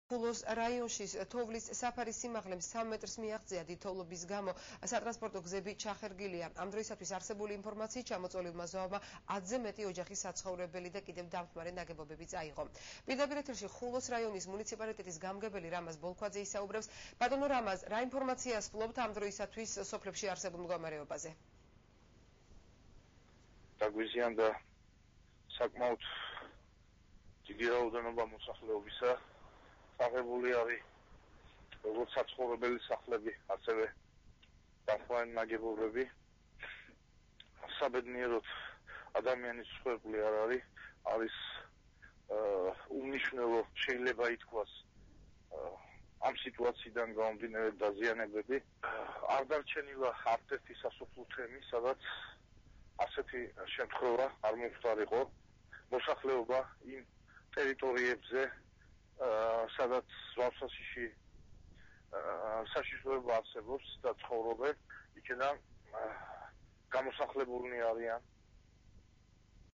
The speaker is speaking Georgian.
ხულოს რაიონში თოვლის საფარის სიმაღლე 3 მეტრს მიაღწია დიდთოვლობის გამო სატრანსპორტო გზები ჩახერგილია. ამ დროისათვის არსებული ინფორმაციით ჩამოწოლილმა ზავმა 10-ზე მეტი ოჯახის საცხოვრებელი და კიდევ დამხმარე ნაგებობები წაიღო. პირდაპირ ეთერში ხულოს რაიონის მუნიციპალიტეტის გამგებელი რამაზ ბოლქვაძე ისაუბრებს. ბატონო რამაზ, რა ინფორმაციას ფლობთ ამ დროისათვის სოფლებში არსებულ მდგომარეობაზე? დაგვიზიანდა საკმაოდ დიდი რაოდენობა მოსახლეობისა. აღებული არის როგორც საცხოვრებელი სახლები, ასევე დამხმარე ნაგებობები. საბედნიეროდ ადამიანის მსხვერპლი არ არის უმნიშვნელო, შეიძლება ითქვას, ამ სიტუაციიდან გამომდინარე დაზიანებები. არ დარჩენილა არცერთი სასოფლო თემი, სადაც ასეთი შემთხვევა არ მომხდარიყო. მოსახლეობა იმ ტერიტორიებზე სადაც ზავსაშიში საშიშროება არსებობს და ცხოვრობენ, იქიდან გამოსახლებულნი არიან.